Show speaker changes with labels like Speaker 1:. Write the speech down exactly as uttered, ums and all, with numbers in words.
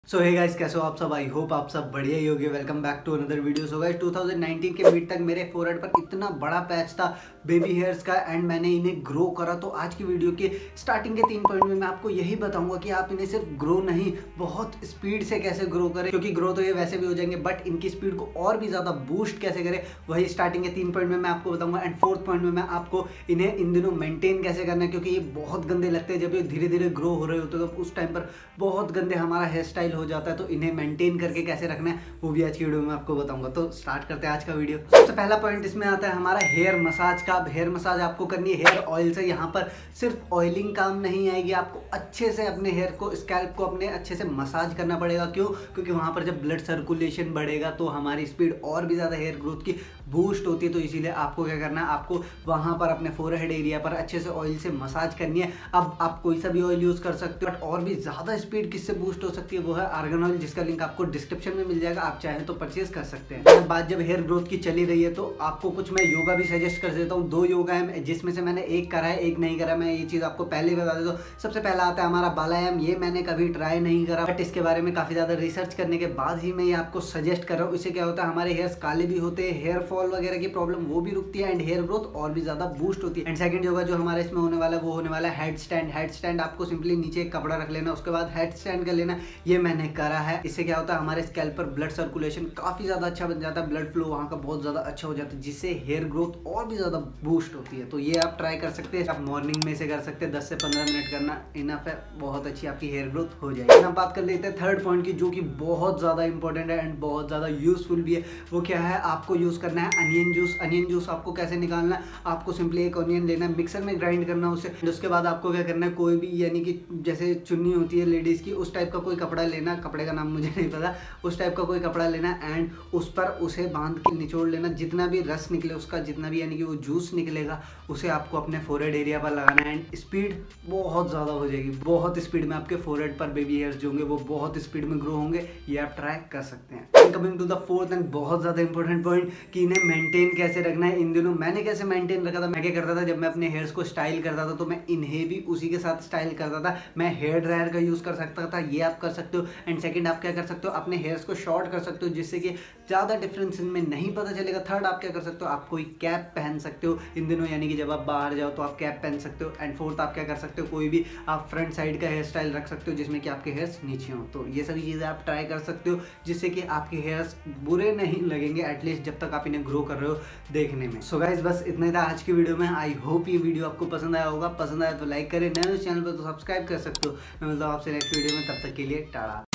Speaker 1: सो hey guys, कैसे हो आप सब। आई होप आप सब बढ़िया ही होगे। Welcome back to another video. So guys, two thousand nineteen के मिड तक मेरे फोरहेड पर इतना बड़ा पैच था बेबी हेयर्स का एंड मैंने इन्हें ग्रो करा। तो आज की वीडियो के स्टार्टिंग के तीन पॉइंट में मैं आपको यही बताऊंगा कि आप इन्हें सिर्फ ग्रो नहीं, बहुत स्पीड से कैसे ग्रो करें, क्योंकि ग्रो तो ये वैसे भी हो जाएंगे बट इनकी स्पीड को और भी ज़्यादा बूस्ट कैसे करें, वही स्टार्टिंग के तीन पॉइंट में मैं आपको बताऊंगा। एंड फोर्थ पॉइंट में मैं आपको इन्हें इन दिनों मेंटेन कैसे करना है, क्योंकि ये बहुत गंदे लगते हैं। जब ये धीरे धीरे ग्रो हो रहे होते हैं तो उस टाइम पर बहुत गंदे हमारा हेयर स्टाइल हो जाता है, तो इन्हें मेंटेन करके कैसे रखना है वो भी आज की वीडियो में आपको बताऊंगा। तो स्टार्ट करते हैं आज का वीडियो। सबसे पहला पॉइंट इसमें आता है हमारा हेयर मसाज का। हेयर मसाज आपको करनी है हेयर ऑयल से। यहाँ पर सिर्फ ऑयलिंग काम नहीं आएगी, आपको अच्छे से अपने हेयर को, स्कैल्प को अपने अच्छे से मसाज करना पड़ेगा। क्यों? क्योंकि वहाँ पर जब ब्लड सर्कुलेशन बढ़ेगा तो हमारी स्पीड और भी ज़्यादा हेयर ग्रोथ की बूस्ट होती है। तो इसीलिए आपको क्या करना है, आपको वहाँ पर अपने फोरहेड एरिया पर अच्छे से ऑयल से मसाज करनी है। अब आप कोई सा भी ऑयल यूज़ कर सकते हो, बट और भी ज़्यादा स्पीड किससे बूस्ट हो सकती है वो है आर्गन ऑयल, जिसका लिंक आपको डिस्क्रिप्शन में मिल जाएगा। आप चाहें तो परचेज कर सकते हैं। बात जब हेयर ग्रोथ की चली रही है तो आपको कुछ मैं योगा भी सजेस्ट कर देता हूँ। दो योगा है जिसमें से मैंने एक करा है, एक नहीं करा। मैं ये चीज़ आपको पहले ही बता देता हूँ। सबसे पहला आता है हमारा बालायाम। ये मैंने कभी ट्राई नहीं करा, बट इसके बारे में काफ़ी ज़्यादा रिसर्च करने के बाद ही मैं ये आपको सजेस्ट कर रहा हूँ। इससे क्या होता है, हमारे हेयर्स काले भी होते हैं, हेयर फॉल वगैरह की प्रॉब्लम वो भी रुकती है एंड हेयर ग्रोथ और भी ज़्यादा बूस्ट होती है। एंड सेकंड योगा जो हमारे इसमें होने वाला है वो होने वाला है हेड स्टैंड। हेड स्टैंड आपको सिंपली नीचे एक कपड़ा रख लेना, उसके बाद हेड स्टैंड कर लेना। ये मैंने करा है। इससे क्या होता है, हमारे स्कैल्प पर ब्लड सर्कुलेशन काफ़ी ज़्यादा अच्छा बन जाता है, ब्लड फ्लो वहाँ का बहुत ज़्यादा अच्छा हो जाता है, जिससे हेयर ग्रोथ और भी ज़्यादा बूस्ट होती है। तो ये आप ट्राई कर सकते हैं। आप मॉर्निंग में से कर सकते हैं, दस से पंद्रह मिनट करना इनफ है, बहुत अच्छी आपकी हेयर ग्रोथ हो जाएगी। हम बात कर लेते हैं थर्ड पॉइंट की, जो कि बहुत ज़्यादा इंपॉर्टेंट है एंड बहुत ज़्यादा यूजफुल भी है। वो क्या है, आपको यूज़ करना है अनियन जूस। अनियन जूस आपको कैसे निकालना है, आपको सिंपली एक अनियन लेना है, मिक्सर में ग्राइंड करना है उसे। उसके बाद आपको क्या करना है, कोई भी यानी कि जैसे चुन्नी होती है लेडीज़ की, उस टाइप का कोई कपड़ा लेना, कपड़े का नाम मुझे नहीं पता, उस टाइप का कोई कपड़ा लेना एंड उस पर उसे बांध के निचोड़ लेना। जितना भी रस निकले उसका, जितना भी यानी कि वो जूस निकलेगा, उसे आपको अपने फोरहेड एरिया पर लगाना है एंड स्पीड बहुत ज़्यादा हो जाएगी। बहुत स्पीड में आपके फोरहेड पर बेबी हेयर्स जो होंगे वो बहुत स्पीड में ग्रो होंगे। ये आप ट्राई कर सकते हैं। कमिंग टू द फोर्थ एंड बहुत ज़्यादा इंपॉर्टेंट पॉइंट कि इन्हें मेंटेन कैसे रखना है। इन दिनों मैंने कैसे मेंटेन रखा था, मैं क्या करता था, जब मैं अपने हेयर्स को स्टाइल करता था तो मैं इन्हें भी उसी के साथ स्टाइल करता था। मैं हेयर ड्रायर का यूज़ कर सकता था, ये आप कर सकते हो। एंड सेकेंड, आप क्या कर सकते हो, अपने हेयर्स को शॉर्ट कर सकते हो, जिससे कि ज़्यादा डिफरेंस इनमें नहीं पता चलेगा। थर्ड, आप क्या कर सकते हो, आप कोई कैप पहन सकते हो इन दिनों, यानी कि जब आप बाहर जाओ तो आप कैप पहन सकते हो। एंड फोर्थ, आप क्या कर सकते हो, कोई भी आप फ्रंट साइड का हेयर स्टाइल रख सकते हो जिसमें कि आपके हेयर्स नीचे हों। तो ये सभी चीज़ें आप ट्राई कर सकते हो, जिससे कि आपके हेयर्स बुरे नहीं लगेंगे, एटलीस्ट जब तक आप इन्हें ग्रो कर रहे हो देखने में। सो गाइस, बस इतना ही था आज की वीडियो में। आई होप ये वीडियो आपको पसंद आया होगा। पसंद आया तो लाइक करें, नए चैनल पर तो सब्सक्राइब कर सकते हो। मैं मिलता हूँ आपसे नेक्स्ट वीडियो में, तब तक के लिए टाटा।